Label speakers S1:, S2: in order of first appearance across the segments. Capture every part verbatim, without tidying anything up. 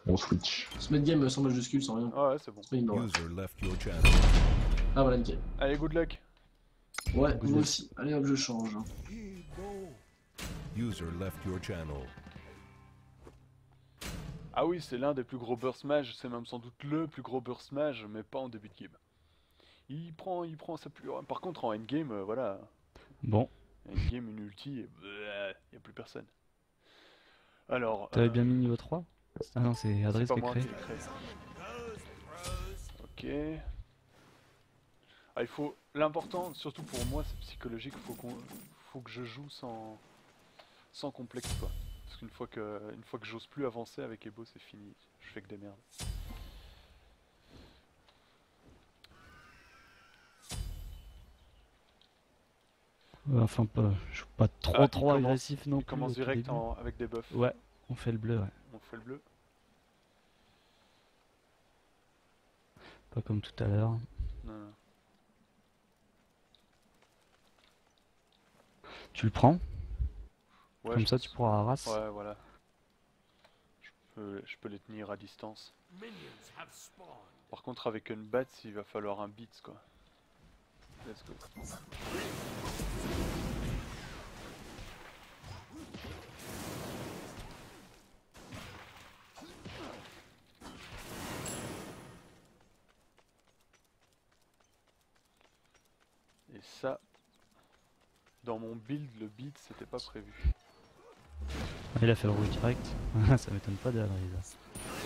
S1: On switch.
S2: Se mettre game sans majuscule, sans rien.
S3: Ah ouais, c'est bon.
S2: C'est pas une barre.
S4: User left your channel.
S2: Ah voilà, nickel.
S3: Allez, good luck.
S2: Ouais,
S1: Good
S2: moi
S1: luck.
S2: aussi. Allez hop, je change.
S4: User left your channel.
S3: Ah oui, c'est l'un des plus gros burst mage, c'est même sans doute le plus gros burst mage, mais pas en début de game. Il prend, il prend sa plus... Par contre, en endgame, euh, voilà.
S5: Bon,
S3: Endgame, une ulti, et il n'y a plus personne. Alors...
S5: t'avais
S3: euh,
S5: bien mis niveau trois? Ah non, c'est
S3: c'est
S5: Adresse
S3: pas
S5: qui a
S3: moi
S5: créé.
S3: qui l'ai créé. Ok. Ah, il faut... L'important, surtout pour moi, c'est psychologique, faut qu'on... faut que je joue sans... sans complexe, quoi. Parce qu'une fois que, une fois que j'ose plus avancer avec Ebo, c'est fini. Je fais que des merdes.
S5: Ouais, enfin, pas, je suis pas trop
S3: Ah, il
S5: trop
S3: commence-
S5: agressif non
S3: Il
S5: plus.
S3: commence
S5: au tout
S3: direct
S5: début.
S3: en- avec des buffs.
S5: Ouais, on fait le bleu, ouais.
S3: On fait le bleu.
S5: Pas comme tout à l'heure.
S3: Non, non.
S5: Tu le prends,
S3: Ouais,
S5: comme
S3: je
S5: ça
S3: pense-
S5: tu pourras race.
S3: Ouais, voilà. Je peux, je peux les tenir à distance. Par contre, avec une bat, il va falloir un beat, quoi. Let's go. Et ça, dans mon build, le beat, c'était pas prévu.
S5: Ah, il a fait le rouge direct. Ça m'étonne pas de la brise.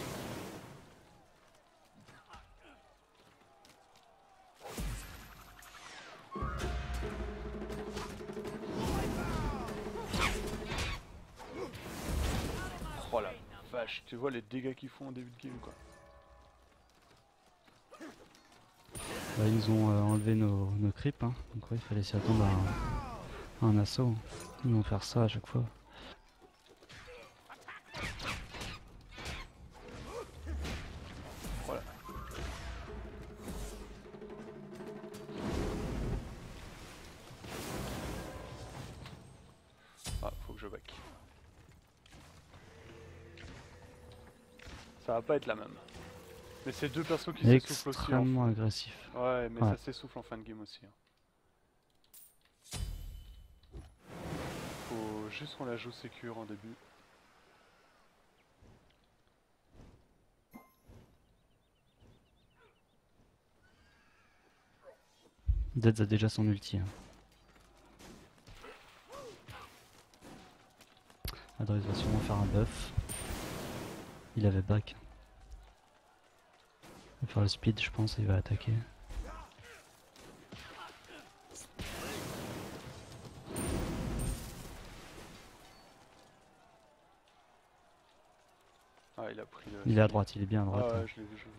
S3: Oh la vache, tu vois les dégâts qu'ils font en début de game, quoi.
S5: Bah, ils ont euh, enlevé nos, nos creeps, hein. Donc ouais, il fallait s'y attendre à un, à un assaut. Ils vont faire ça à chaque fois.
S3: Voilà. Ah, faut que je back. Ça va pas être la même. Mais c'est deux persos qui s'essoufflent aussi. En...
S5: Extrêmement agressif.
S3: Ouais, mais
S5: Ouais.
S3: ça s'essouffle en fin de game aussi. hein. Faut juste qu'on la joue sécure en début.
S5: Dead a déjà son ulti. Hein. Adresse va sûrement faire un buff. Il avait back. Il va faire le speed, je pense, et il va attaquer.
S3: Ah, il a pris le...
S5: Il est à droite, il est bien à
S3: Ah
S5: droite.
S3: ouais,
S5: hein.
S3: je l'ai vu jouer.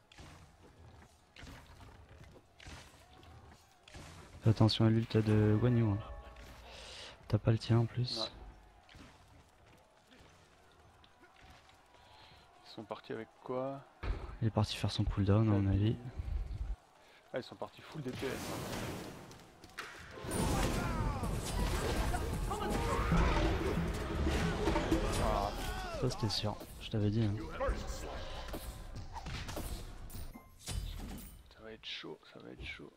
S5: Fais attention à l'ult de Guan Yu. Hein. T'as pas le tien en plus.
S3: Ouais. Ils sont partis avec quoi?
S5: Il est parti faire son cooldown, à mon avis.
S3: Ah, ils sont partis full D P S. hein. Ah,
S5: Ça c'était sûr, je t'avais dit. Hein.
S3: ça va être chaud, ça va être chaud.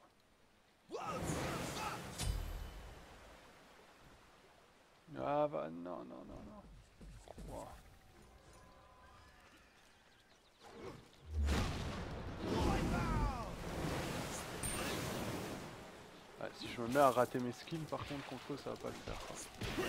S3: Ah bah non, non, non, non. Wow. Ouais, si je me mets à rater mes skills, par contre, contre eux, ça va pas le faire. quoi.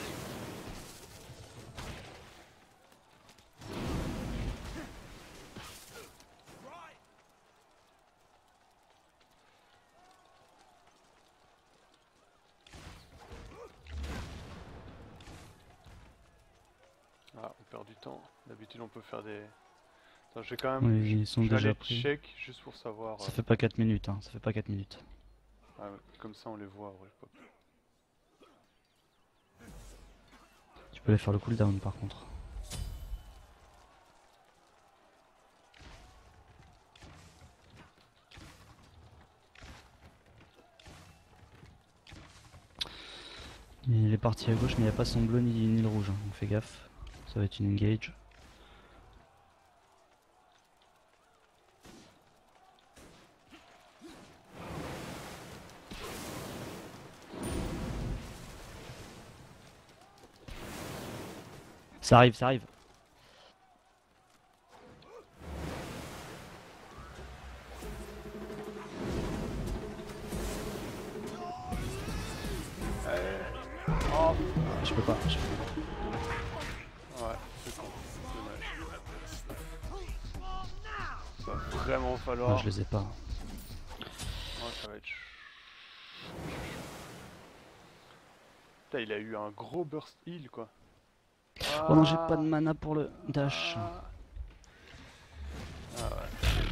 S3: Ah, on perd du temps. D'habitude, on peut faire des... Attends, je vais quand même...
S5: Oui,
S3: je-
S5: ils sont
S3: je vais
S5: déjà
S3: aller
S5: pris.
S3: check juste pour savoir...
S5: Ça
S3: euh,
S5: fait pas quatre minutes, hein. Ça fait pas quatre minutes.
S3: ah, ouais, comme ça, on les voit. Ouais, pas-
S5: Tu peux aller faire le cooldown par contre. Il est parti à gauche mais il n'y a pas son bleu ni, ni le rouge, hein. Donc fais gaffe. Ça va être une engage. Ça arrive, ça arrive.
S3: Oh,
S5: Je peux pas. Je peux pas.
S3: ouais, c'est con. Dommage. Ça va vraiment falloir.
S5: Non, je les ai pas.
S3: Oh, ça va être ch- Putain, il a eu un gros burst heal quoi.
S5: Oh non, j'ai pas de mana pour le dash.
S3: Ah, ah ouais.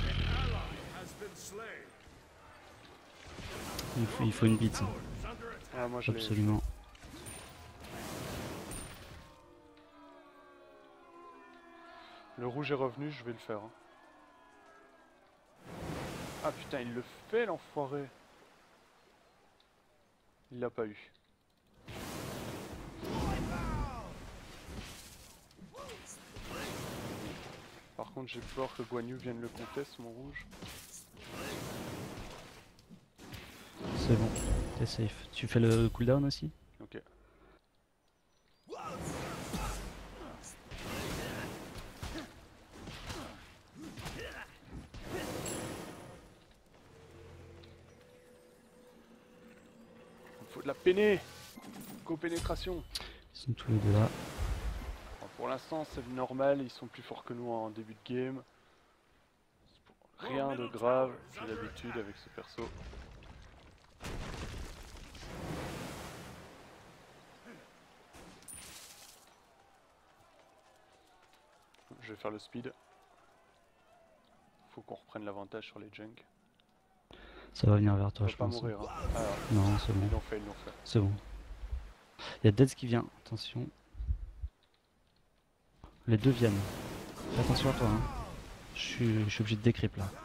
S5: Il faut, il faut une bite,
S3: Ah, moi je l'ai.
S5: absolument.
S3: Le rouge est revenu, je vais le faire. hein. Ah putain, il le fait l'enfoiré. Il l'a pas eu. Par contre, j'ai peur que Guan Yu vienne le contest, mon rouge.
S5: C'est bon, t'es safe. Tu fais le cooldown aussi?
S3: Ok. Il faut de la péné. Co-pénétration.
S5: Ils sont tous les deux là.
S3: Bon, pour l'instant, c'est normal, ils sont plus forts que nous en début de game. Rien de grave, c'est l'habitude avec ce perso. Je vais faire le speed. Faut qu'on reprenne l'avantage sur les junks.
S5: Ça va venir vers toi,
S3: On
S5: je
S3: va pas
S5: pense.
S3: mourir. Hein. Alors,
S5: Non, c'est
S3: ils
S5: bon.
S3: l'ont fait, ils l'ont fait.
S5: C'est bon. Il y a Deads qui vient, attention. Les deux viennent. Fais attention à toi, hein. Je suis, je suis obligé de décrypter là.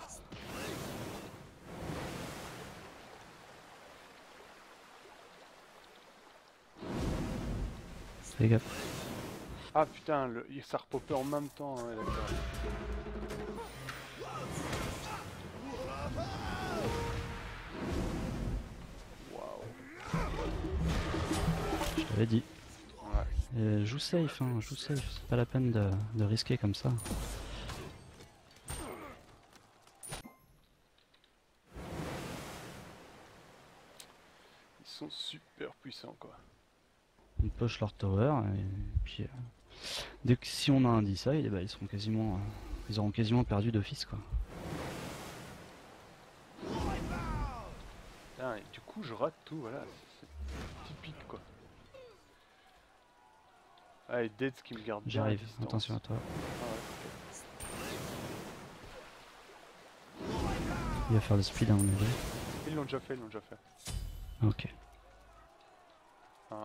S5: Fais gaffe.
S3: Ah putain, le... il s'est repopé en même temps. Hein, d'accord. Waouh.
S5: Je t'avais dit.
S3: Ouais.
S5: Euh, joue safe, hein, joue safe. C'est pas la peine de, de risquer comme ça.
S3: Ils sont super puissants quoi.
S5: On push leur tower et puis euh, dès que si on a un decide, bah, ils seront quasiment, euh, ils auront quasiment perdu d'office quoi.
S3: Putain, et du coup je rate tout, voilà. C'est typique quoi. Ah et Deads qui me garde bien à
S5: J'arrive,
S3: distance.
S5: attention à toi.
S3: Ah ouais,
S5: Il va faire le speed à mon avis.
S3: ok. Ils l'ont déjà fait, ils l'ont déjà fait.
S5: Ok.
S3: Ah.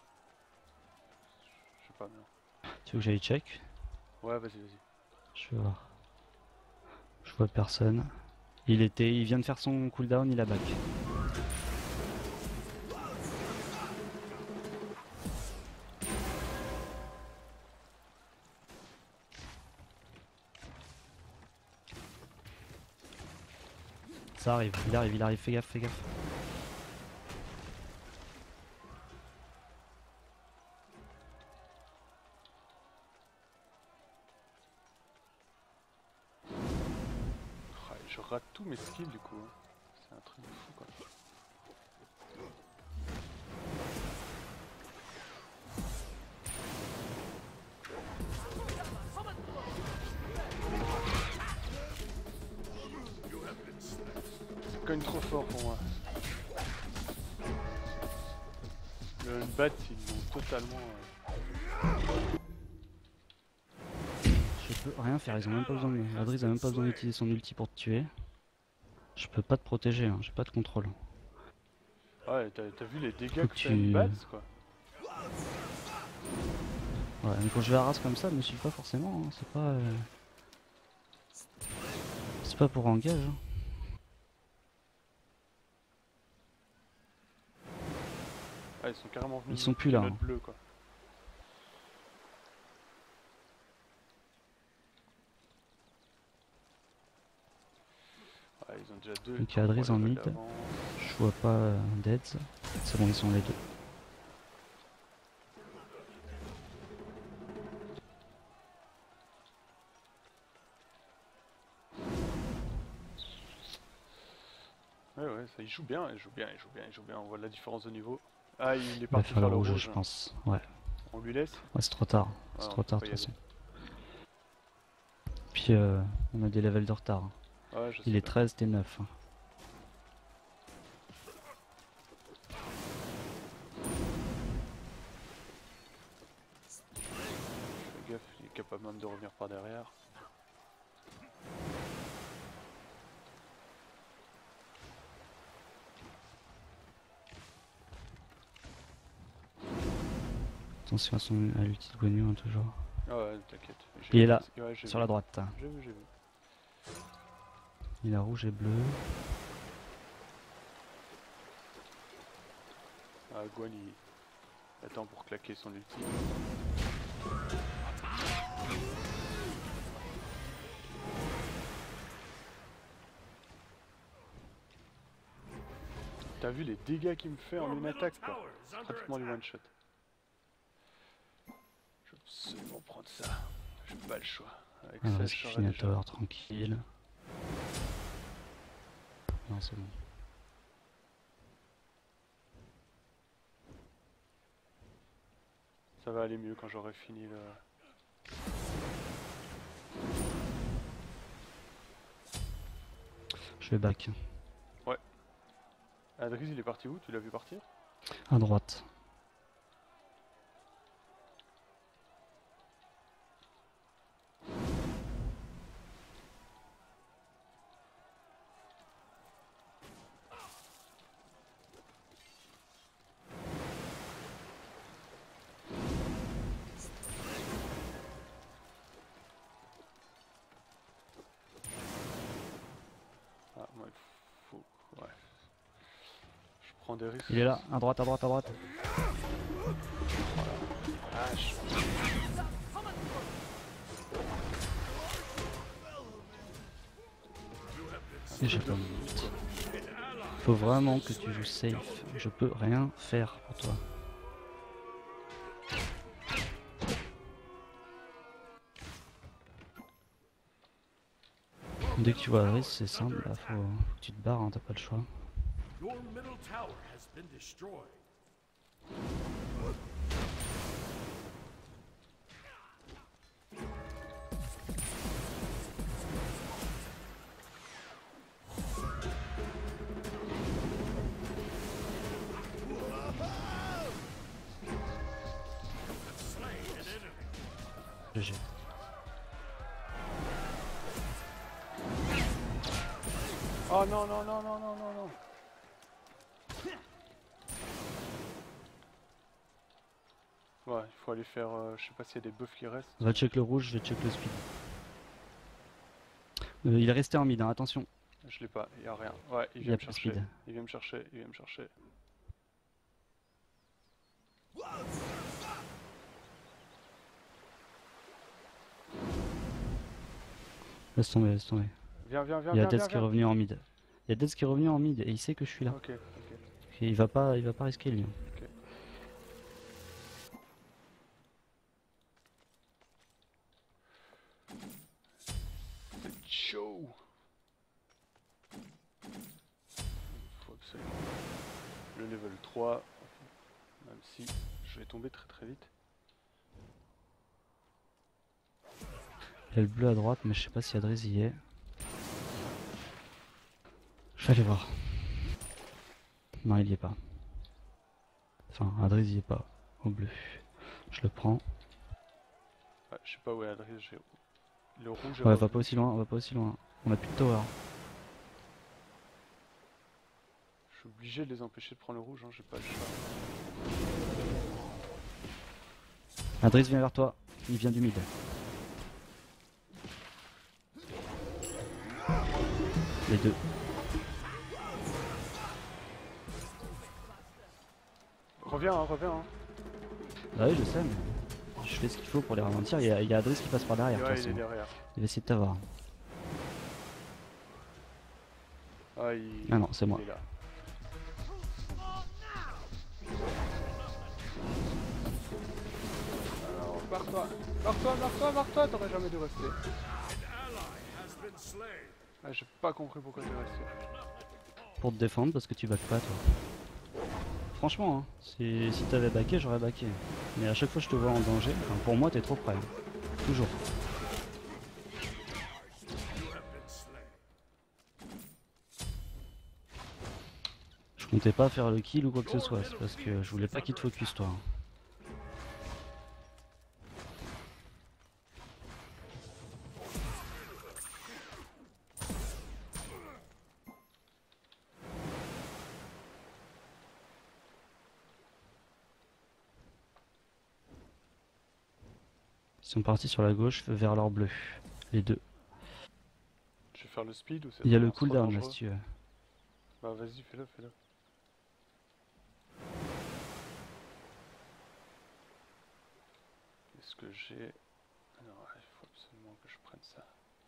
S3: Je sais pas bien.
S5: Tu veux que j'aille check?
S3: Ouais vas-y vas-y.
S5: Je vais voir. Je vois personne. Il était, il vient de faire son cooldown, il a back. Ça arrive, il arrive, il arrive, fais gaffe, fais gaffe.
S3: Ah, je rate tous mes skills du coup. hein. C'est un truc de fou quoi. C'est quand même trop fort pour moi. Le bat ils l'ont totalement... euh,
S5: Je peux rien faire, ils ont même pas besoin de... Adriz a même pas besoin d'utiliser son ulti pour te tuer. Je peux pas te protéger, hein, j'ai pas de contrôle.
S3: Ouais, t'as t'as vu les dégâts
S5: Faut
S3: que
S5: que
S3: fait
S5: tu-
S3: une bats quoi.
S5: Ouais, mais quand je vais à race comme ça, me suis pas forcément, hein, c'est pas... euh, c'est pas pour engage. Hein.
S3: Ah ils sont carrément venus.
S5: Ils sont
S3: de
S5: plus là,
S3: notre
S5: hein.
S3: bleu quoi. Ouais, ils ont déjà deux.
S5: Donc il y a Adriz
S3: trois
S5: en
S3: levels
S5: mid.
S3: d'avance.
S5: Je vois pas euh, Deads. C'est bon, ils sont les deux.
S3: ça, il joue bien, il joue bien, il joue bien, il joue bien. On voit la différence de niveau. Ah, il est
S5: Il va
S3: parti
S5: faire
S3: faire
S5: le
S3: le
S5: rouge,
S3: rouge.
S5: je pense. Ouais,
S3: On lui laisse.
S5: ouais c'est trop tard. C'est
S3: Ah,
S5: trop
S3: on
S5: tard
S3: peut
S5: de
S3: pas
S5: toute
S3: y
S5: façon. Puis euh, on a des levels de retard.
S3: aller. Ouais, je
S5: Il
S3: sais
S5: est
S3: bien.
S5: treize, t'es neuf.
S3: Fais gaffe, il est capable même de revenir par derrière.
S5: Attention à, son, à l'ulti de Guan Yu, hein, toujours.
S3: Ah ouais, t'inquiète. J'ai
S5: Il est
S3: vu.
S5: là,
S3: Ouais, j'ai
S5: sur
S3: vu.
S5: la droite.
S3: J'ai vu, j'ai vu.
S5: Il a rouge et bleu.
S3: Ah, Guan, il attend pour claquer son ulti. T'as vu les dégâts qu'il me fait en une attaque, quoi. C'est pratiquement du one shot. Je vais absolument prendre ça. J'ai pas le choix. Avec
S5: Ah,
S3: ça,
S5: reste
S3: je
S5: qui
S3: serai
S5: finit à
S3: déjà.
S5: tower tranquille. Non, c'est bon.
S3: Ça va aller mieux quand j'aurai fini le...
S5: Je vais back.
S3: Adriz, il est parti où? Tu l'as vu partir?
S5: À droite.
S3: Ah, moi, il faut... Ouais. Je prends des risques.
S5: Il est là, à droite, à droite, à droite.
S3: Vache.
S5: Et j'ai pas mon ult. Faut vraiment que tu joues safe. Je peux rien faire pour toi. Dès que tu vois Adris, c'est simple, là, faut, faut que tu te barres, hein, t'as pas le choix.
S1: Your middle tower has been destroyed.
S5: G G.
S3: Oh non, non, non, non, non, non, non. Ouais, il faut aller faire... euh, je sais pas s'il y a des buffs qui restent.
S5: Va check le rouge, je vais check le speed. Euh, il est resté en mid, hein, attention.
S3: Je l'ai pas, il y a rien. Ouais, il
S5: Il y
S3: vient
S5: a
S3: me
S5: plus de
S3: chercher.
S5: speed.
S3: Il vient me chercher, il vient me chercher.
S5: Laisse tomber, laisse tomber.
S3: Viens, viens, viens,
S5: Il y a
S3: viens,
S5: Death
S3: viens,
S5: qui est
S3: viens.
S5: revenu en mid. Il y a Death qui est revenu en mid et il sait que je suis là.
S3: Ok, ok.
S5: Et il va pas, il va pas risquer lui.
S3: C'est chaud. Faut absolument. Le level trois. Même si je vais tomber très très vite.
S5: Il y a le bleu à droite, mais je sais pas si Adriz y est. Je vais aller voir. Non, il y est pas. Enfin, Adriz y est pas. Au bleu. Je le prends.
S3: Ouais, je sais pas où est Adrien, j'ai... Le rouge est
S5: Ouais, va
S3: revenu.
S5: pas aussi loin, va pas aussi loin. On a plus de tower.
S3: Je suis obligé de les empêcher de prendre le rouge, hein, j'ai pas le choix.
S5: Adriz vient vers toi. Il vient du mid. Les deux.
S3: Reviens, hein, reviens. Hein.
S5: Bah oui, je sais, mais je fais ce qu'il faut pour les ralentir. Il y a, il y a Adriz qui passe par derrière. de
S3: Ouais,
S5: toute
S3: il est
S5: façon.
S3: derrière.
S5: Il va essayer de t'avoir.
S3: Ah, il...
S5: Ah non, c'est
S3: il
S5: moi.
S3: est là. Alors, barre-toi, barre-toi, barre-toi, barre-toi, t'aurais jamais dû rester.
S1: An ally has been slain.
S3: Ah, j'ai pas compris pourquoi t'es resté.
S5: pour te défendre parce que tu back pas toi. Franchement, hein, si, si t'avais backé, j'aurais backé. Mais à chaque fois que je te vois en danger, enfin, pour moi t'es trop près. Hein. Toujours. Je comptais pas faire le kill ou quoi que ce soit, c'est parce que je voulais pas qu'il te focus toi. Ils sont partis sur la gauche vers leur bleu, les deux.
S3: Je vais faire le speed ou c'est
S5: Il y a le
S3: vraiment trop
S5: cooldown là
S3: dangereux?
S5: si tu veux.
S3: Bah vas-y, fais-le, fais-le. Est-ce que j'ai... Non, il faut absolument que je prenne ça.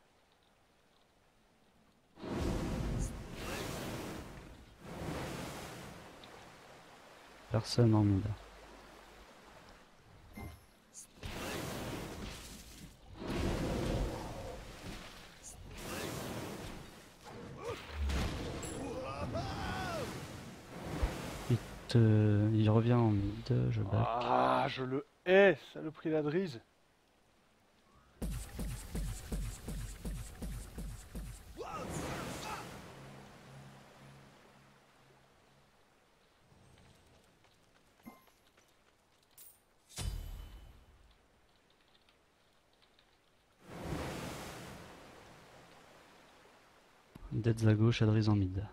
S5: Personne en mid. Il, te... Il revient en mid, je back.
S3: Ah, je le hais, saloperie la drise.
S5: Deads à gauche, Adriz en mid.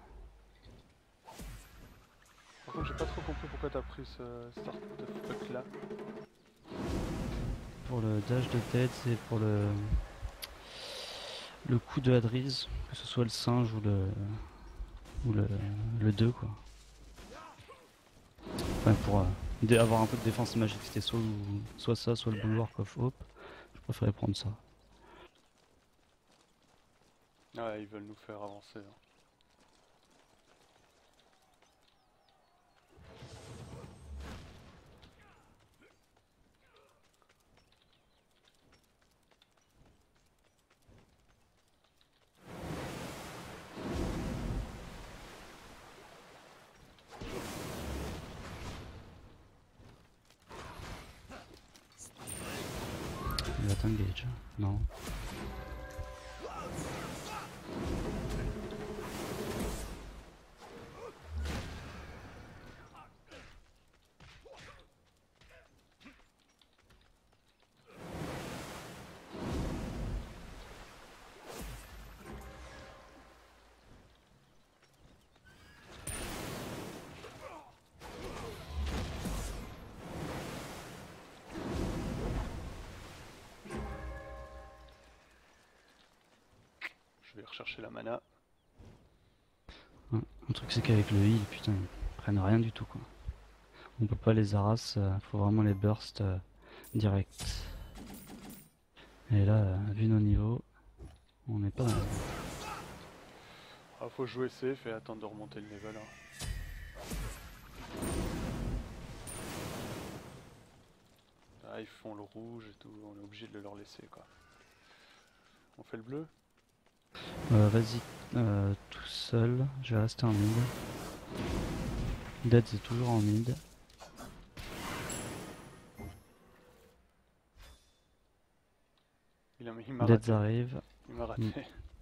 S3: Par contre, j'ai pas trop compris pourquoi t'as pris ce start de fuck là.
S5: Pour le dash de Dead, c'est pour le le coup de Adriz, que ce soit le singe ou le ou le, le deux quoi. Enfin pour euh, dé- avoir un peu de défense magique, c'était soit, ou- soit ça, soit le Bulwark of Hope. Je préférais prendre ça.
S3: Ouais, ils veulent nous faire avancer. Hein.
S5: Il va t'engage. Non.
S3: Je vais rechercher la mana.
S5: Le truc c'est qu'avec le heal, putain, ils prennent rien du tout quoi. On peut pas les harass, euh, faut vraiment les burst euh, direct. Et là, euh, vu nos niveaux, on n'est pas dans la...
S3: Ah, faut jouer safe et attendre de remonter le level. Hein. Ah, ils font le rouge et tout, on est obligé de le leur laisser quoi. On fait le bleu?
S5: Euh, Vas-y, euh, tout seul, je vais rester en mid. Dead c'est toujours en mid.
S3: Il a- il m'a
S5: Dead
S3: raté.
S5: arrive.
S3: Il m'a raté.
S5: Mm.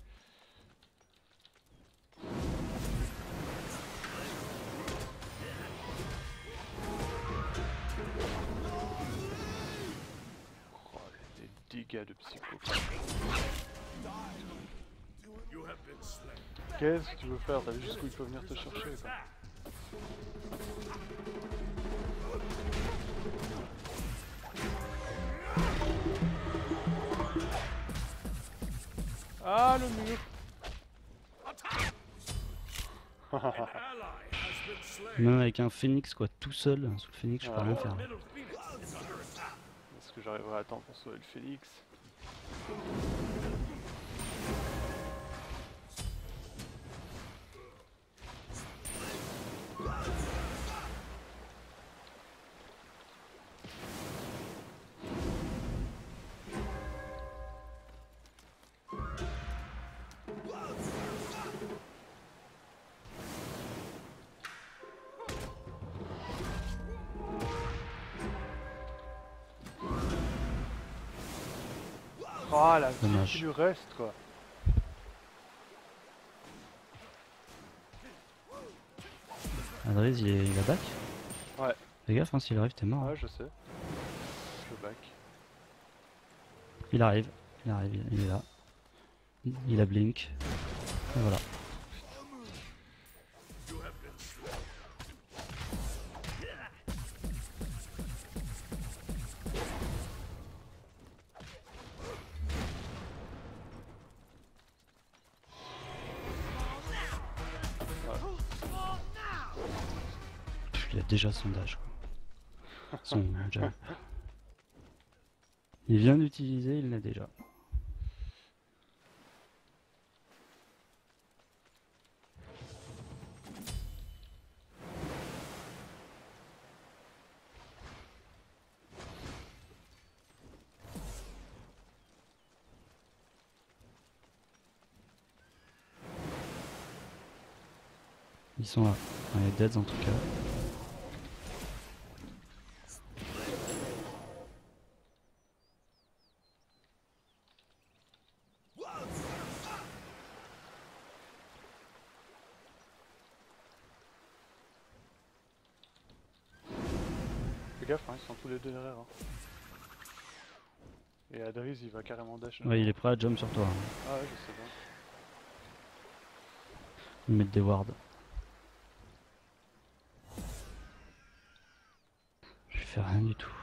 S3: Oh, les dégâts de psycho.
S1: You have been slain.
S3: Qu'est-ce que tu veux faire? T'as vu jusqu'où il peut venir te chercher quoi. Ah le mur.
S1: Ally has been slain.
S5: Même avec un phoenix quoi, tout seul, sous le phoenix je peux
S3: Ah.
S5: rien faire.
S1: Middle Phoenix is under attack.
S3: Est-ce que j'arriverai à temps pour sauver le Phoenix? Oh la vie
S5: Dommage.
S3: qui lui reste quoi.
S5: Adriz, il, est... il a back?
S3: Ouais.
S5: Fais gaffe, hein, s'il arrive, t'es mort. hein.
S3: Ouais, je sais. Je back.
S5: Il arrive, il arrive, il- il est là. Il a blink. Et voilà. Pff, il a déjà son dash quoi. Son jump. Il vient d'utiliser, il l'a déjà. Ils sont là. Enfin, les deads en tout cas.
S3: Fais gaffe, hein, ils sont tous les deux derrière. Hein. Et Adriz il va carrément dash.
S5: Ouais, il est prêt à jump sur toi. hein.
S3: Ah ouais, je sais bien.
S5: Ils mettent des wards. Je fais rien du tout.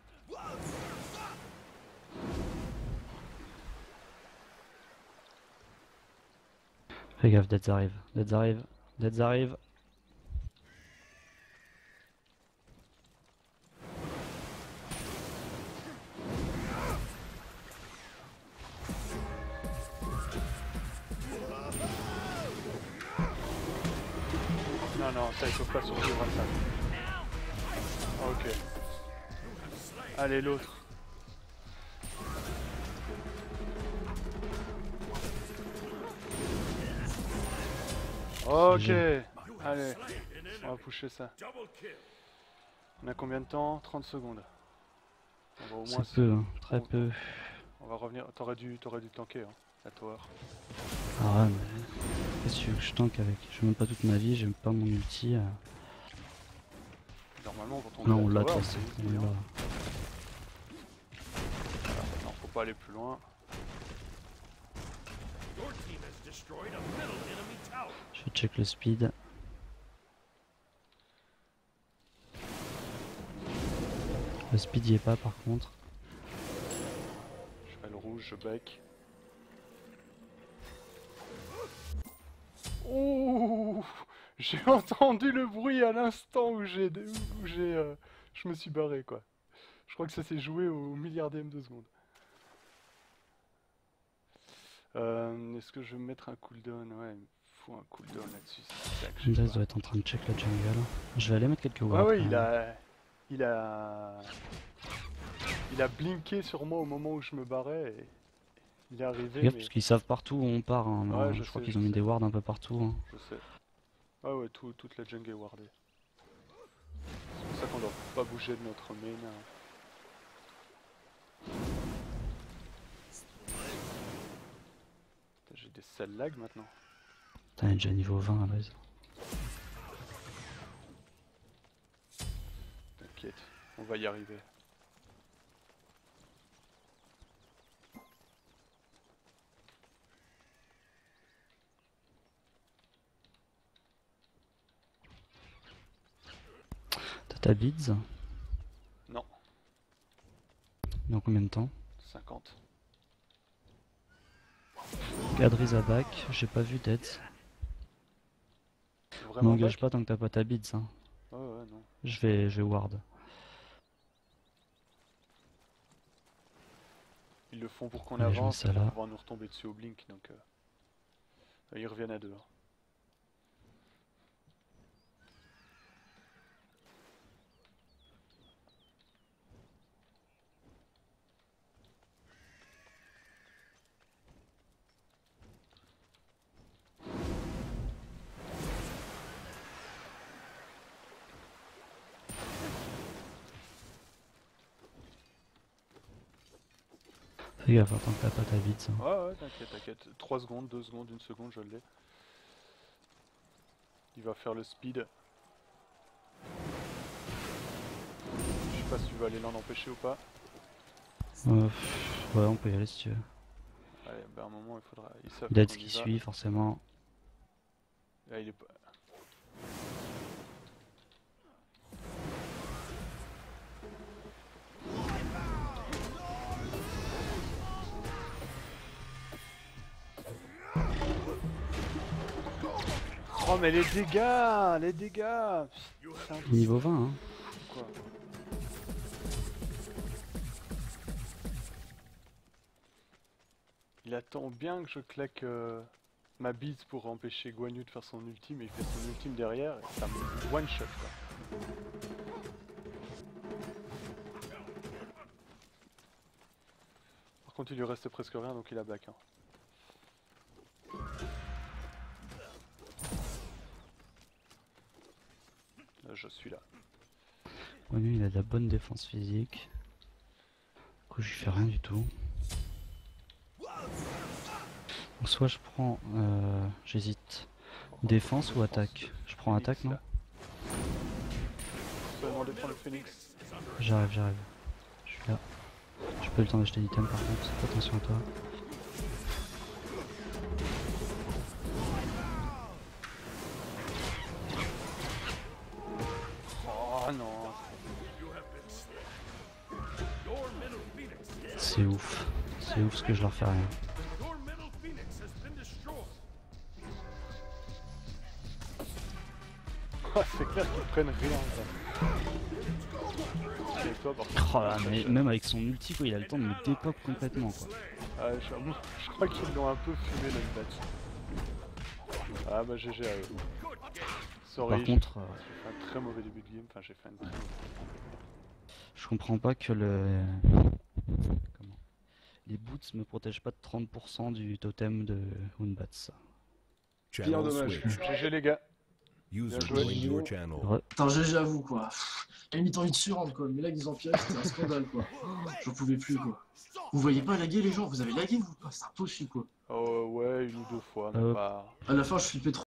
S5: Fais gaffe, Deads arrive. Deads arrive. Deads arrive.
S3: Non, non, ça, il faut pas survivre à ça. Ok. Allez, l'autre. Ok.
S5: G G.
S3: Allez, on va pusher ça.
S1: Double kill.
S3: On a combien de temps? trente secondes. On va au moins...
S5: C'est peu, hein, très
S3: on-
S5: peu.
S3: On va revenir... T'aurais dû, t'aurais dû tanker, hein, la tower.
S5: Ah ouais, mais qu'est-ce que tu veux que je tank avec? Je fais même pas toute ma vie, j'ai même pas mon ulti. euh.
S3: Normalement, quand on
S5: Non,
S3: met
S5: on
S3: la
S5: l'a de
S3: tower,
S5: toute façon.
S3: c'est
S5: on
S3: easy,
S5: l'a.
S3: hein. Non, faut pas aller plus loin.
S1: Your team has destroyed a middle enemy tower.
S5: Je check le speed. Le speed y est pas par contre.
S3: Je fais le rouge, je back. Ouh, j'ai entendu le bruit à l'instant où j'ai, où j'ai, euh, je me suis barré quoi. Je crois que ça s'est joué au milliardième de seconde. Euh, est-ce que je vais me mettre un cooldown? Ouais, il me faut un cooldown là-dessus. C'est ça que j'ai
S5: Daz
S3: pas.
S5: doit être en train de check la jungle. Je vais aller mettre quelques
S3: Ah
S5: wards.
S3: ouais,
S5: quand
S3: il
S5: même.
S3: a, il a, il a blinké sur moi au moment où je me barrais et il est arrivé.
S5: Fais gaffe
S3: Mais...
S5: parce qu'ils savent partout où on part. hein.
S3: Ouais,
S5: Non,
S3: je
S5: je crois
S3: sais,
S5: qu'ils
S3: je
S5: ont mis
S3: sais.
S5: des wards un peu partout. hein.
S3: Je sais. Ah ouais, tout, toute la jungle est wardée. C'est pour ça qu'on doit pas bouger de notre main. hein. Putain, j'ai des sales lags maintenant.
S5: Putain, il est déjà niveau vingt à base.
S3: T'inquiète, on va y arriver.
S5: T'as ta beads?
S3: Non,
S5: Dans combien de temps?
S3: cinquante.
S5: Adriz à back, j'ai pas vu Dead.
S3: Vraiment
S5: M'engage
S3: back
S5: pas tant que t'as pas ta beads. Hein.
S3: Ouais, ouais, non.
S5: Je vais, je vais ward.
S3: Ils le font pour qu'on
S5: Allez, je mets
S3: avance,
S5: ça
S3: pour
S5: là.
S3: pouvoir nous retomber dessus au blink, donc... Euh... Ils reviennent à deux. hein.
S5: Fais gaffe, attends que t'as pas ta bite ça.
S3: Ouais, ouais, t'inquiète, t'inquiète. trois secondes, deux secondes, une seconde, je l'ai. Il va faire le speed. Je sais pas si tu vas aller l'en empêcher ou pas.
S5: Euh, pff, ouais, on peut y aller si tu veux.
S3: Allez, bah à un moment il faudra. Ils savent
S5: Dead
S3: qu'on y
S5: qui
S3: va.
S5: suit forcément.
S3: Là il est pas. Oh mais les dégâts, les dégâts. Putain,
S5: Niveau vingt hein.
S3: quoi. Il attend bien que je claque euh, ma bise pour empêcher Guan Yu de faire son ultime, et il fait son ultime derrière et ça me one shot quoi. Par contre il lui reste presque rien donc il a back hein. Là, je suis là.
S5: Ouais, lui il a de la bonne défense physique. Du coup je lui fais rien du tout. Donc, soit je prends... Euh, J'hésite. Défense ou attaque? Je prends attaque non?
S3: Seulement défendre le phoenix.
S5: J'arrive, j'arrive. Je suis là. J'ai pas eu le temps d'acheter l'item par contre, fais attention à toi.
S3: Oh non.
S1: Your middle phoenix is dead.
S5: C'est ouf. C'est ouf ce que je leur fais rien.
S1: Your middle phoenix has been destroyed.
S3: C'est clair qu'ils prennent rien quoi. Et toi, par contre,
S5: Oh là, mais même avec son ulti quoi, il a le temps de me dépop complètement quoi.
S3: ah, je, je crois qu'ils l'ont un peu fumé notre batch. Ah bah G G à eux. Sorry,
S5: Par contre, euh,
S3: j'ai fait un très mauvais début de game, enfin j'ai fait un très mauvais.
S5: je comprends pas que le... Comment les boots me protègent pas de trente pour cent du totem de Unbats.
S4: Channel
S2: dommage.
S4: switch.
S3: G G les gars.
S4: User
S3: Bien joué.
S4: joined your channel.
S5: Re-
S2: Putain, G G à vous quoi. Pff, j'ai limite envie de surrendre quoi. Mais là, ils empirent, c'était un scandale quoi. J'en pouvais plus quoi. Vous voyez pas laguer les gens, vous avez lagué vous? C'est impossible quoi.
S3: Oh ouais, une ou deux fois, mais
S5: Euh.
S3: pas...
S2: À la fin, je flippais trop.